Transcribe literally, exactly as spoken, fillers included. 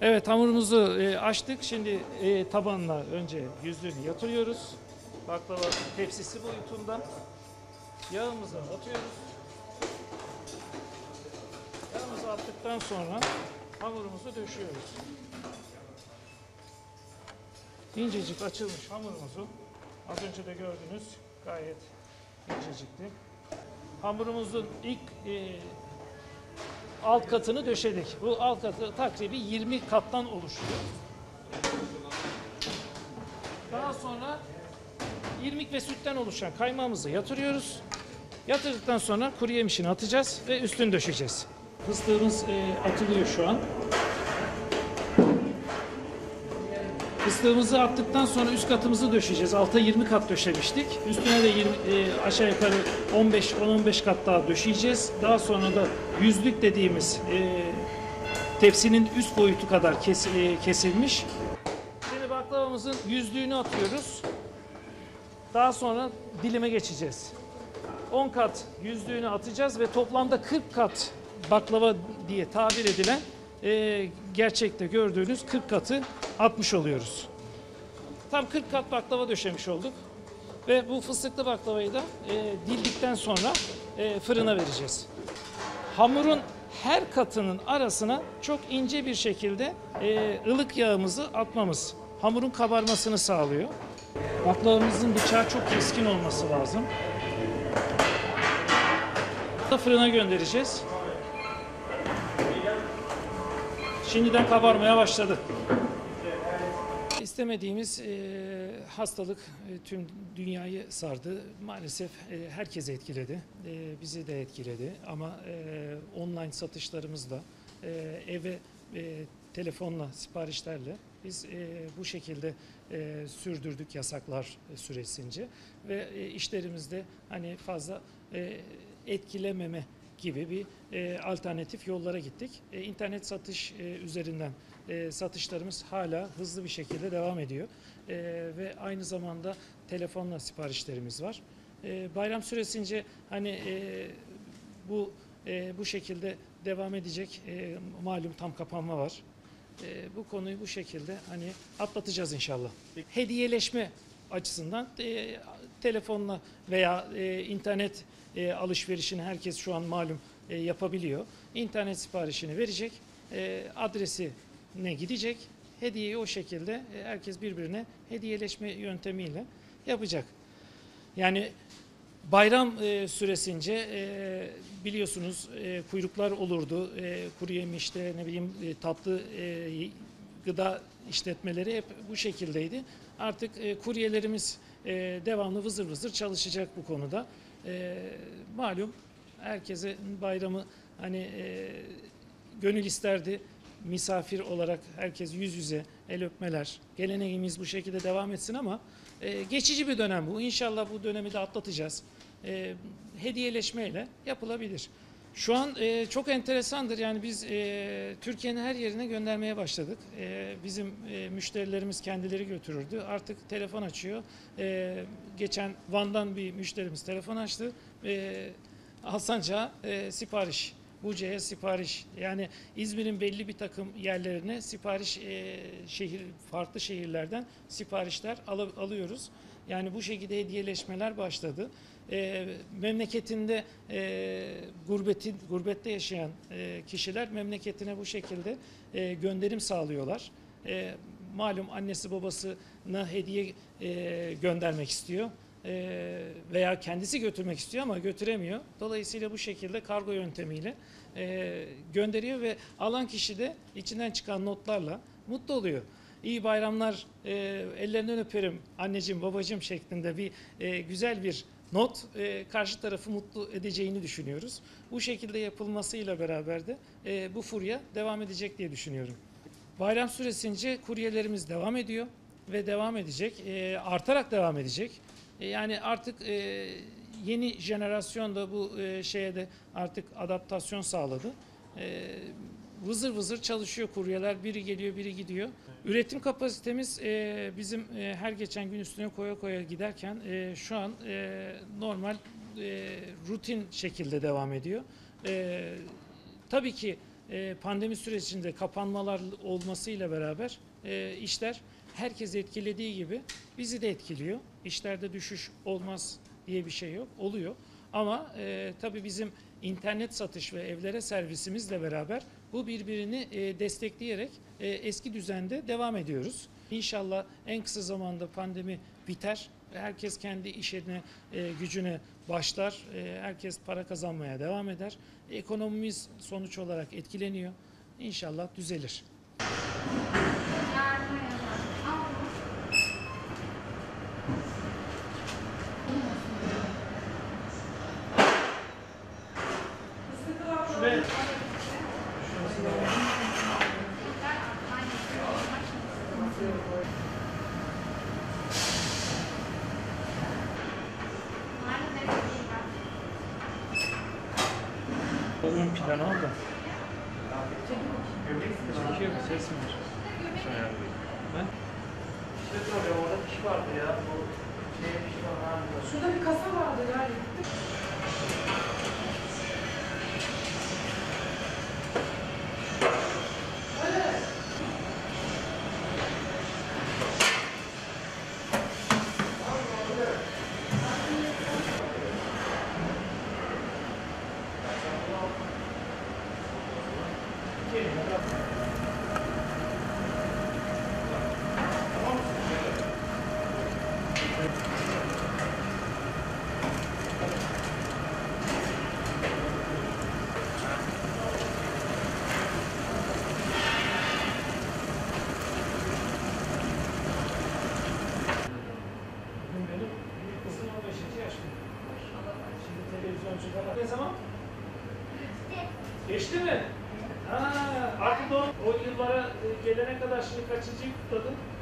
Evet, hamurumuzu e, açtık. Şimdi e, tabanına önce yüzlüğünü yatırıyoruz. Baklava tepsisi boyutunda. Yağımızı atıyoruz. Yağımızı attıktan sonra hamurumuzu döşüyoruz. İncecik açılmış hamurumuzu az önce de gördünüz, gayet incecikti. Hamurumuzun ilk e, alt katını döşedik. Bu alt katı takribi yirmi kattan oluşuyor. Daha sonra irmik ve sütten oluşan kaymağımızı yatırıyoruz. Yatırdıktan sonra kuru yemişini atacağız ve üstünü döşeceğiz. Fıstığımız e, atılıyor şu an. Fıstığımızı attıktan sonra üst katımızı döşeyeceğiz. Alta yirmi kat döşemiştik. Üstüne de yirmi, e, aşağı yukarı on beş on on beş kat daha döşeyeceğiz. Daha sonra da yüzlük dediğimiz e, tepsinin üst boyutu kadar kes, e, kesilmiş. Şimdi baklavamızın yüzlüğünü atıyoruz. Daha sonra dilime geçeceğiz. on kat yüzlüğünü atacağız ve toplamda kırk kat baklava diye tabir edilen e, gerçekte gördüğünüz kırk katı atmış oluyoruz. Tam kırk kat baklava döşemiş olduk. Ve bu fıstıklı baklavayı da e, dildikten sonra e, fırına vereceğiz. Hamurun her katının arasına çok ince bir şekilde e, ılık yağımızı atmamız hamurun kabarmasını sağlıyor. Baklavamızın bıçağı çok keskin olması lazım. Fırına göndereceğiz. Şimdiden kabarmaya başladı. İstemediğimiz e, hastalık e, tüm dünyayı sardı. Maalesef e, herkesi etkiledi. E, bizi de etkiledi. Ama e, online satışlarımızla, e, eve e, telefonla, siparişlerle biz e, bu şekilde e, sürdürdük yasaklar süresince. Ve e, işlerimizde hani fazla e, etkilememe gibi bir e, alternatif yollara gittik. E, internet satış e, üzerinden e, satışlarımız hala hızlı bir şekilde devam ediyor. E, ve aynı zamanda telefonla siparişlerimiz var. E, bayram süresince hani e, bu e, bu şekilde devam edecek. E, malum tam kapanma var. E, bu konuyu bu şekilde hani atlatacağız inşallah. Hediyeleşme açısından e, telefonla veya e, internet e, alışverişini herkes şu an malum e, yapabiliyor. İnternet siparişini verecek, e, adresine gidecek, hediyeyi o şekilde e, herkes birbirine hediyeleşme yöntemiyle yapacak. Yani bayram e, süresince e, biliyorsunuz e, kuyruklar olurdu, e, kuru yemişte ne bileyim e, tatlı e, gıda işletmeleri hep bu şekildeydi. Artık e, kuryelerimiz e, devamlı vızır vızır çalışacak bu konuda. E, malum herkese bayramı hani e, gönül isterdi misafir olarak herkes yüz yüze el öpmeler. Geleneğimiz bu şekilde devam etsin ama e, geçici bir dönem bu. İnşallah bu dönemi de atlatacağız. E, hediyeleşmeyle yapılabilir. Şu an e, çok enteresandır. Yani biz e, Türkiye'nin her yerine göndermeye başladık. E, bizim e, müşterilerimiz kendileri götürürdü. Artık telefon açıyor. E, geçen Van'dan bir müşterimiz telefon açtı. E, Hasanca e, sipariş. Buca'ya sipariş. Yani İzmir'in belli bir takım yerlerine sipariş e, şehir farklı şehirlerden siparişler al, alıyoruz. Yani bu şekilde hediyeleşmeler başladı. E, memleketinde e, gurbetin, gurbette yaşayan e, kişiler memleketine bu şekilde e, gönderim sağlıyorlar. E, malum annesi babasına hediye e, göndermek istiyor e, veya kendisi götürmek istiyor ama götüremiyor. Dolayısıyla bu şekilde kargo yöntemiyle e, gönderiyor ve alan kişi de içinden çıkan notlarla mutlu oluyor. İyi bayramlar, e, ellerinden öperim anneciğim babacığım şeklinde bir e, güzel bir not e, karşı tarafı mutlu edeceğini düşünüyoruz. Bu şekilde yapılmasıyla beraber de e, bu furya devam edecek diye düşünüyorum. Bayram süresince kuryelerimiz devam ediyor ve devam edecek, e, artarak devam edecek. E, yani artık e, yeni jenerasyon da bu e, şeye de artık adaptasyon sağladı. E, vızır vızır çalışıyor kuryeler, biri geliyor biri gidiyor. Üretim kapasitemiz e, bizim e, her geçen gün üstüne koya koya giderken e, şu an e, normal e, rutin şekilde devam ediyor. E, tabii ki e, pandemi sürecinde kapanmalar olmasıyla beraber e, işler herkes etkilediği gibi bizi de etkiliyor. İşlerde düşüş olmaz diye bir şey yok, oluyor. Ama e, tabii bizim internet satış ve evlere servisimizle beraber bu birbirini e, destekleyerek e, eski düzende devam ediyoruz. İnşallah en kısa zamanda pandemi biter. Herkes kendi işine, e, gücüne başlar. E, herkes para kazanmaya devam eder. Ekonomimiz sonuç olarak etkileniyor. İnşallah düzelir. Şuraya. Ön planı al da. Çekiyor mu? Ses mi var? Ben? İşte soruyor, orada bir şey vardı ya. Bu şey bir şey var. Şurada bir kasa vardı yani. Benim büyük kızım on beşinci yaşında. Şimdi televizyoncular. Ne zaman? Geçti mi? Ha, artık o, o yıllara gelene kadar şimdi kaçıncıyı kutladın?